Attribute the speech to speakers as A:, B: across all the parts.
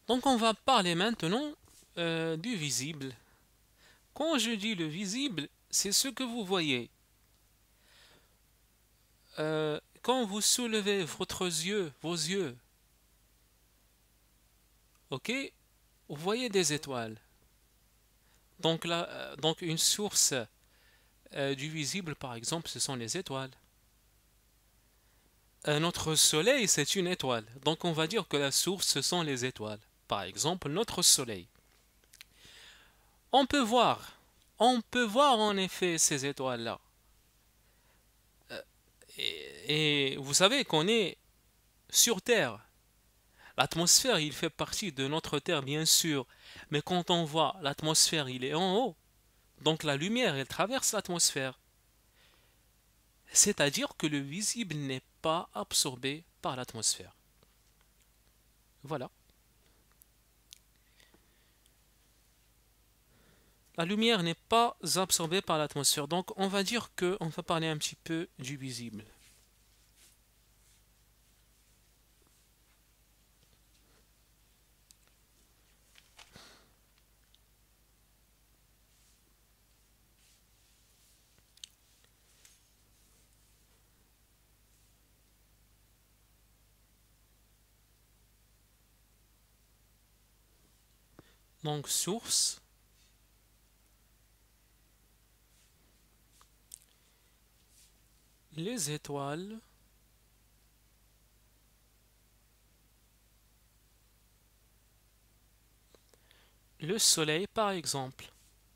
A: Donc on va parler maintenant du visible. Quand je dis le visible, c'est ce que vous voyez. Quand vous soulevez vos yeux, ok, vous voyez des étoiles. Donc là, donc une source du visible, par exemple, ce sont les étoiles. Notre soleil, c'est une étoile. Donc on va dire que la source, ce sont les étoiles. Par exemple, notre soleil. On peut voir, on peut voir en effet ces étoiles-là. Et vous savez qu'on est sur Terre. L'atmosphère, il fait partie de notre Terre, bien sûr. Mais quand on voit l'atmosphère, il est en haut. Donc la lumière, elle traverse l'atmosphère. C'est-à-dire que le visible n'est pas absorbé par l'atmosphère. Voilà. La lumière n'est pas absorbée par l'atmosphère. Donc on va dire que on va parler un petit peu du visible. Donc source, les étoiles, le soleil par exemple,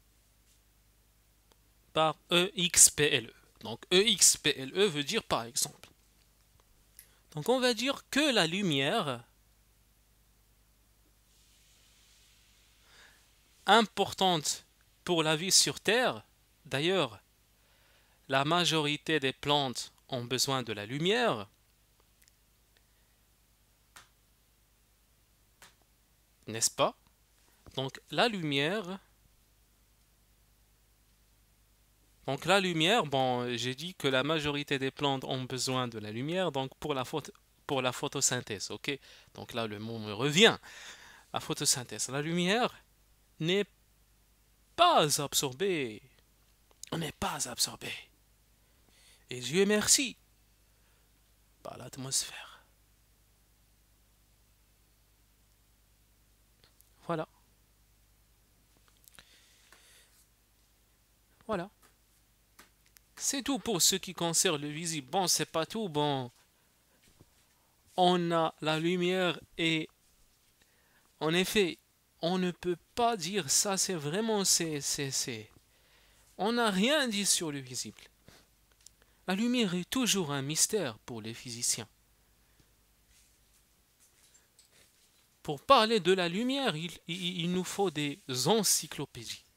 A: par EXPLE. Donc EXPLE veut dire par exemple. Donc on va dire que la lumière importante pour la vie sur Terre, d'ailleurs la majorité des plantes ont besoin de la lumière, n'est-ce pas? Donc la lumière, bon, j'ai dit que la majorité des plantes ont besoin de la lumière, donc pour la photosynthèse, ok? Donc là, le mot me revient. La photosynthèse, la lumière n'est pas absorbée. On n'est pas absorbé. Et Dieu merci par l'atmosphère. Voilà, voilà. C'est tout pour ce qui concerne le visible. Bon, c'est pas tout. Bon, on a la lumière et en effet, on ne peut pas dire ça. C'est vraiment, c'est. On n'a rien dit sur le visible. La lumière est toujours un mystère pour les physiciens. Pour parler de la lumière, il nous faut des encyclopédies.